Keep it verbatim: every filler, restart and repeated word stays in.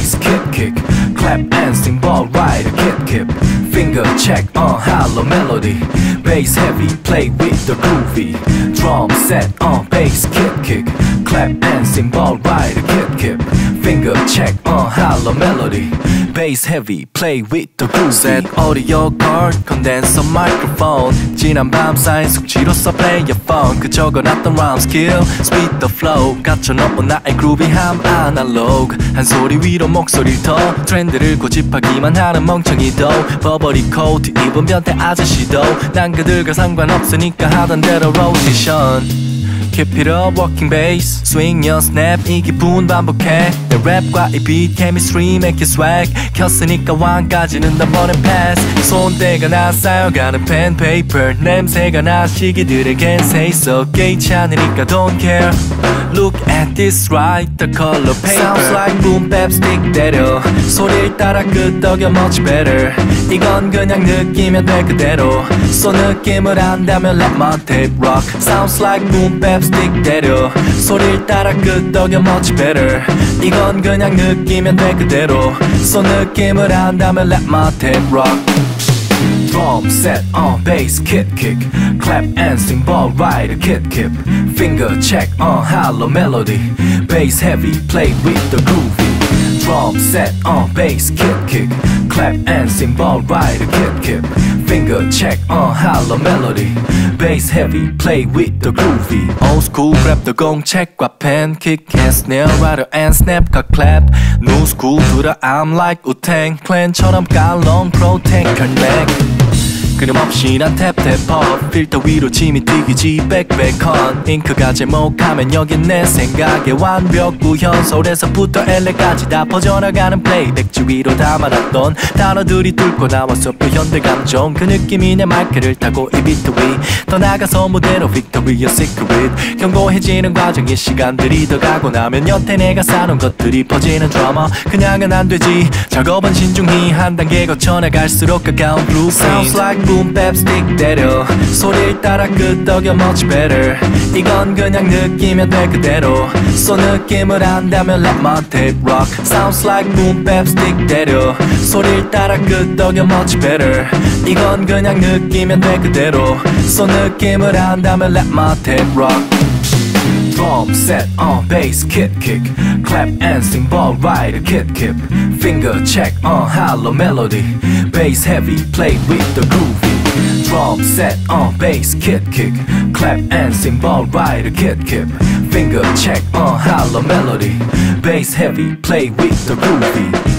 bass, kick, kick, clap and cymbal ride, kick, kick, finger check on hollow melody, bass heavy, play with the groovy, drum set on bass, kick, kick, clap and cymbal ride, kick, kick, finger check on hollow melody, bass heavy, play with the groovy. Set audio card, condenser microphone, 지난 밤 쌓인 숙취로써 play your phone. 그 적어놨던 rhyme skill, speed the flow, 갇혀 넘은 나의 groovy함 analog. 한 소리 위로 목소리를 더 트렌드를 고집하기만 하는 멍청이도 버버리코 뒤입은 변태 아저씨도 난 그들과 상관없으니까 하던 대로 rotation. Keep it up, walking bass, swing your snap, 이 기분 반복해. 내 랩과 이 beat chemistry make it swag. 켰으니까 왕까지는 넘버는 pass. 손때가 나 쌓여가는 pen paper, 냄새가 나 시기들에겐 say so. 개의치 않으니까 don't care. Look at this right, the color paper. Sounds like boom bap stick 때려 소리를 따라 끄덕여 much better. 이건 그냥 느끼면 돼 그대로. So 느낌을 안다면 let my tape rock. Sounds like boom bap stick 때려 소리를 따라 끄덕여 much better. 이건 그냥 느끼면 돼 그대로. So 느낌을 안다면 let my tape rock. Drum set on bass, kick, kick, clap and cymbal ride, kick, kick, finger check on hollow melody, bass heavy, play with the groovy. Drum set on bass, kick, kick, clap and cymbal ride, kick, kick, finger check on hollow melody, bass heavy, play with the groovy. Old school grab the 공책과 pen, kick and snare, rider and snap과 clap. New school 들어 I'm like Wu-Tang Clan처럼 깔롱 protect neck. 끊임없이 난 탭탭업 필터 위로 침이 튀기지 백백헌 잉크가 제목하면 여긴 내 생각의 완벽 구현솔에서부터 엘레까지 다 퍼져나가는 플레이백 주위로 담아놨던 단어들이 뚫고 나와서 표현될 감정 그 느낌이 내 말귀를 타고 이 비트 위 더 나가서 무대로 Victoria's Secret 견고해지는 과정의 시간들이 더 가고 나면 여태 내가 쌓아놓은 것들이 퍼지는 드라마 그냥은 안 되지 작업은 신중히 한 단계 거쳐 나갈수록 가까운 blueprint. Sounds like boom bap stick 때려 소리를 따라 끄덕여 much better. 이건 그냥 느끼면 돼 그대로. So 느낌을 안다면 let my tape rock. Sounds like boom bap stick 때려 소리를 따라 끄덕여 much better. 이건 그냥 느끼면 돼 그대로. So 느낌을 안다면 let my tape rock. Drum set on bass, kick, kick, clap and cymbal ride, kick, kick, finger check on hollow melody, bass heavy, play with the groovy. Drum set on bass, kick, kick, clap and cymbal ride, kick, kick, finger check on hollow melody, bass heavy, play with the groovy.